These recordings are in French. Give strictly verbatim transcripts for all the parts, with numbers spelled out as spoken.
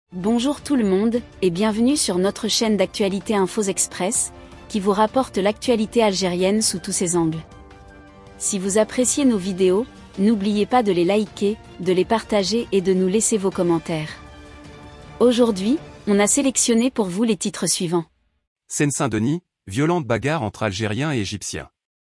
Bonjour tout le monde, et bienvenue sur notre chaîne d'actualité Infos Express, qui vous rapporte l'actualité algérienne sous tous ses angles. Si vous appréciez nos vidéos, n'oubliez pas de les liker, de les partager et de nous laisser vos commentaires. Aujourd'hui, on a sélectionné pour vous les titres suivants. Seine-Saint-Denis, violente bagarre entre Algériens et Égyptiens.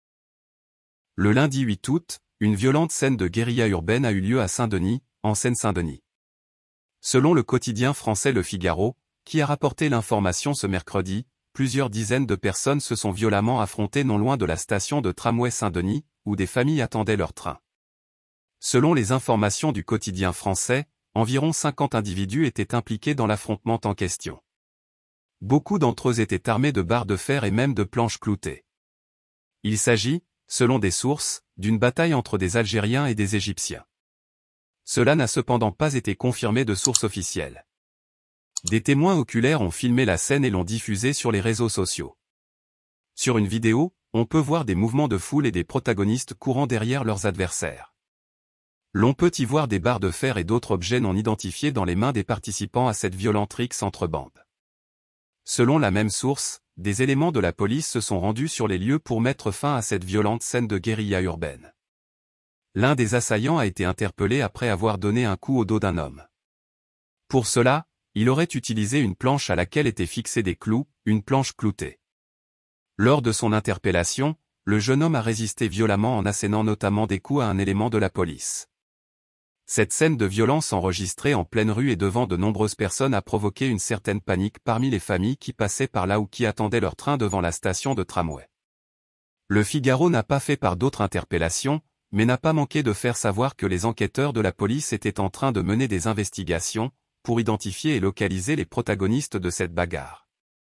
Le lundi huit août, une violente scène de guérilla urbaine a eu lieu à Saint-Denis, en Seine-Saint-Denis. Selon le quotidien français Le Figaro, qui a rapporté l'information ce mercredi, plusieurs dizaines de personnes se sont violemment affrontées non loin de la station de tramway Saint-Denis, où des familles attendaient leur train. Selon les informations du quotidien français, environ cinquante individus étaient impliqués dans l'affrontement en question. Beaucoup d'entre eux étaient armés de barres de fer et même de planches cloutées. Il s'agit, selon des sources, d'une bataille entre des Algériens et des Égyptiens. Cela n'a cependant pas été confirmé de sources officielles. Des témoins oculaires ont filmé la scène et l'ont diffusée sur les réseaux sociaux. Sur une vidéo, on peut voir des mouvements de foule et des protagonistes courant derrière leurs adversaires. L'on peut y voir des barres de fer et d'autres objets non identifiés dans les mains des participants à cette violente rixe entre bandes. Selon la même source, des éléments de la police se sont rendus sur les lieux pour mettre fin à cette violente scène de guérilla urbaine. L'un des assaillants a été interpellé après avoir donné un coup au dos d'un homme. Pour cela, il aurait utilisé une planche à laquelle étaient fixés des clous, une planche cloutée. Lors de son interpellation, le jeune homme a résisté violemment en assénant notamment des coups à un élément de la police. Cette scène de violence enregistrée en pleine rue et devant de nombreuses personnes a provoqué une certaine panique parmi les familles qui passaient par là ou qui attendaient leur train devant la station de tramway. Le Figaro n'a pas fait part d'autres interpellations, mais n'a pas manqué de faire savoir que les enquêteurs de la police étaient en train de mener des investigations, pour identifier et localiser les protagonistes de cette bagarre.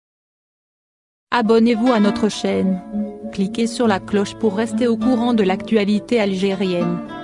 Abonnez-vous à notre chaîne. Cliquez sur la cloche pour rester au courant de l'actualité algérienne.